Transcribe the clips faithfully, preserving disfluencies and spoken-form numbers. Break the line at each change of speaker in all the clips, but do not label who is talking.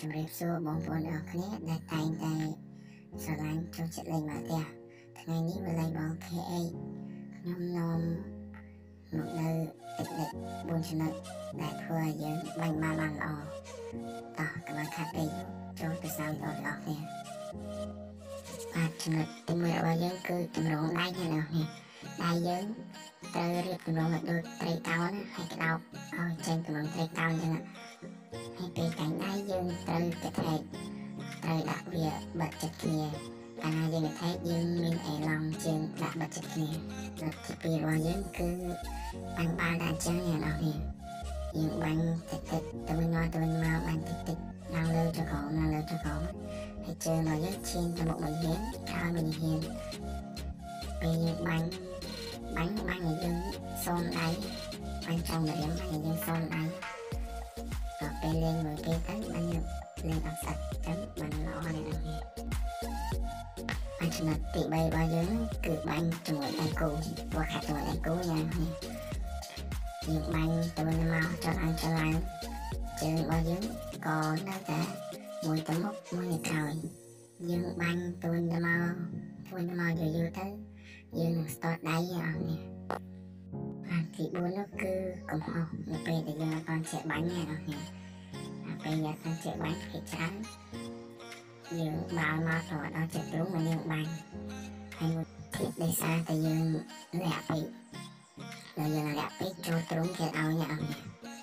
ជំរាបសួរបងប្អូនអរគ្នាដែលតែងតែស្រឡាញ់ចូលចិត្តលេងបាល់ទះថ្ងៃនេះវ៉ាឡេបល ខេ អេត ខ្ញុំនាំមកនៅតិចតិចបួនចំណុចដែលធ្វើឲ្យយើងបាញ់បាល់បានល្អតោះកុំឲ្យខាត់ពេកចូលទៅសាវីដេអូទាំងអស់គ្នាបាទចំណុចទីមួយរបស់យើងគឺតម្រងដៃណាអ្នកនេះដៃយើងត្រូវរៀបតម្រងឲ្យដូចត្រីកោណណាហើយក្តោបឲ្យចេញតម្រងត្រីកោណអញ្ចឹងហើយពេលកាញ់ដៃយើងត្រូវកថែកត្រូវដាក់វាបិទចិត្តគ្នាកាលណាយើងកថែកយើងមានអេឡង់ជើងដាក់បិទចិត្តគ្នាដល់ទីពីររបស់យើងគឺបាញ់បាល់ដាក់អញ្ចឹងអ្នកនរគ្នាយើងបាញ់តិចតិចទៅវិញមកទៅវិញមកបាញ់តិចតិចឡើងលើទៅក្រោមឡើងលើទៅក្រោមហើយជើងរបស់យើងឈានទៅមុខមួយហ៊ានក្រោយមួយហ៊ានពេលយើងបាញ់បាញ់បាញ់ឲ្យយើងសូនដៃបាញ់ចង់រៀមបាញ់ឲ្យយើងសូនដៃដល់ពេលលេងមួយគេទៅបាញ់លេងអត់ស្អាតចឹងបានល្អណាស់នេះហើយចំណុចទីបីរបស់យើងគឺបាញ់ជាមួយដៃគូព្រោះខាត់ជាមួយដៃគូយ៉ាងនេះយើងបាញ់ទៅវិញមកចុះឡើងចុះឡើងជើងរបស់យើងក៏នៅតែមួយទៅមុខមួយទៅក្រោយយើងបាញ់ទៅវិញទៅមកទៅវិញទៅមកយូរយូរទៅយើងនឹងស្ទាត់ដៃអស់នេះហើយទីបួននោះគឺកំហុសនៅពេលដែលយើងអត់បានចេះបាញ់ទេអស់នេះពេលយើងអត់ចេះបាញ់គេច្រើនយើងបាល់មកទៅដល់ចិត្តទ្រូងមកយើងបាញ់ហើយមួយទៀតដោយសារតែយើងលាក់ពេកដល់យើងលាក់ពេកចូលទ្រូងគេឲ្យអ្នកអស់នេះ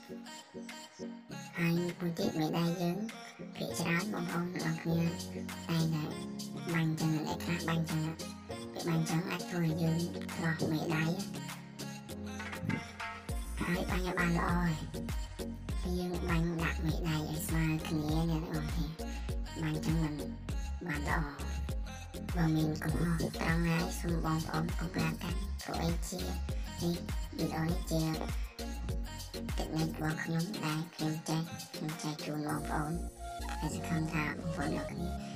ហើយមួយទៀតមេដៃយើងភាគច្រើនបងប្អូនទាំងអស់គ្នាតែតែបាញ់ចឹងតែខ្លះបាញ់ចឹងពេលបាញ់ចឹងអាចធ្វើឲ្យយើងឆ្លោះមេដៃហើយបាញ់ឲ្យបានល្អហើយយើងបាញ់ដាក់មេដៃឲ្យស្មើគ្នាអ្នកទាំងអស់គ្នាបាញ់ចឹងមិនបានល្អបើមានកំហុសត្រង់ណាសូមបងប្អូនកុំប្រាកាន់ព្រោះអីជានេះវីដេអូនេះជាtechnique របស់ខ្ញុំដែលខ្ញុំចេះខ្ញុំចែកជូនបងប្អូនហើយសង្ឃឹមថាបងប្អូនទាំងគ្នា